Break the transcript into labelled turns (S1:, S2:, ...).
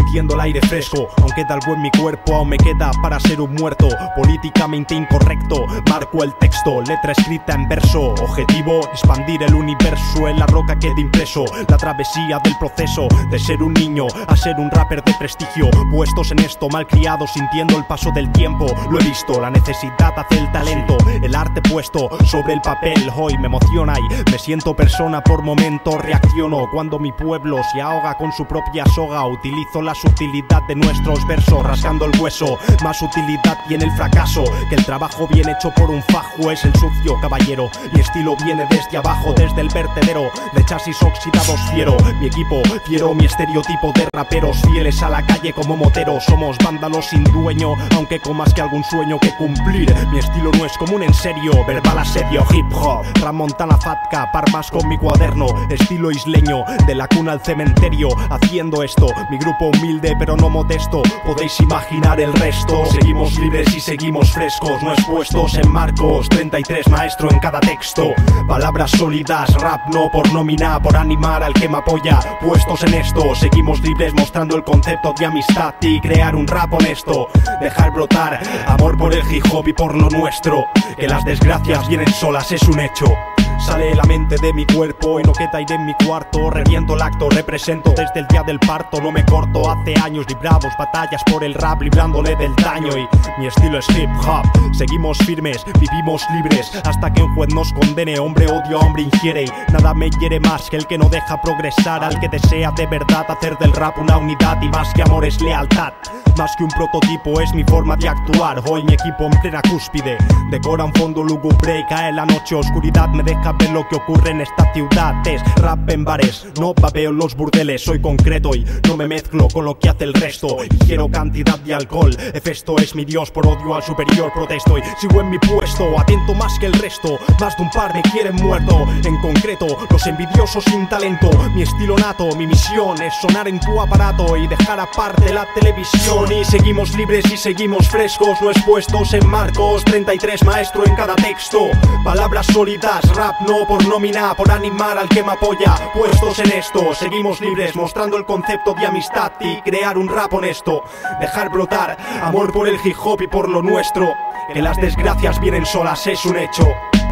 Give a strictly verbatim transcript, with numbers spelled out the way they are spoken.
S1: sintiendo el aire fresco. Aún queda algo en mi cuerpo, aún me queda para ser un muerto. Políticamente incorrecto, marco el texto, letra escrita en verso. Objetivo, expandir el universo, en la roca queda impreso la travesía del proceso de ser un niño a ser un rapper de prestigio. Puestos en esto, malcriado, sintiendo el paso del tiempo. Lo he visto, la necesidad hace el talento. El arte puesto sobre el papel hoy me emociona y me siento persona por momento. Reacciono cuando mi pueblo se ahoga con su propia soga. Utilizo la sutilidad de nuestros versos, rasgando el hueso. Más utilidad tiene el fracaso que el trabajo bien hecho por un fajo. Es el sucio caballero, mi estilo viene desde abajo, desde el vertedero de chasis oxidados fiero. Mi equipo fiero, mi estereotipo de raperos fieles a la calle como moteros. Somos vándalos sin dueño, aunque con más que algún sueño que cumplir. Mi estilo no es común en serio, verbal asedio, hip hop, Ram Montana Fatka, parmas con mi cuaderno. Estilo isleño, de la cuna al cementerio, haciendo esto. Mi grupo humilde pero no modesto, podéis imaginar el resto. Seguimos libres y seguimos frescos, no expuestos en marcos. Treinta y tres maestro en cada texto, palabras sólidas, rap no por nómina, por animar al que me apoya. Puestos en esto, seguimos libres mostrando el concepto de amistad y crear un rap honesto. Dejar brotar amor por el hip hop y por lo nuestro, que las desgracias vienen solas es un hecho. Sale la mente de mi cuerpo y no queda aire en mi cuarto. Reviento el acto, represento desde el día del parto. No me corto, hace años libramos batallas por el rap, librándole del daño. Y mi estilo es hip hop, seguimos firmes, vivimos libres hasta que un juez nos condene. Hombre odio a hombre ingiere y nada me hiere más que el que no deja progresar al que desea de verdad hacer del rap una unidad. Y más que amor es lealtad, más que un prototipo es mi forma de actuar. Hoy mi equipo en plena cúspide decora un fondo lúgubre, cae la noche, oscuridad me deja ver lo que ocurre en esta ciudad. Es rap en bares, no babeo en los burdeles. Soy concreto y no me mezclo con lo que hace el resto. Ingiero cantidad de alcohol, Hefesto es mi dios, por odio al superior protesto. Y sigo en mi puesto, atento más que el resto. Más de un par me quieren muerto, en concreto los envidiosos sin talento. Mi estilo nato, mi misión es sonar en tu aparato y dejar aparte la televisión. Y seguimos libres y seguimos frescos, no expuestos en marcos. Treinta y tres maestro en cada texto, palabras sólidas, rap no por nómina, por animar al que me apoya. Puestos en esto, seguimos libres mostrando el concepto de amistad y crear un rap honesto. Dejar brotar amor por el hip hop y por lo nuestro, que las desgracias vienen solas es un hecho.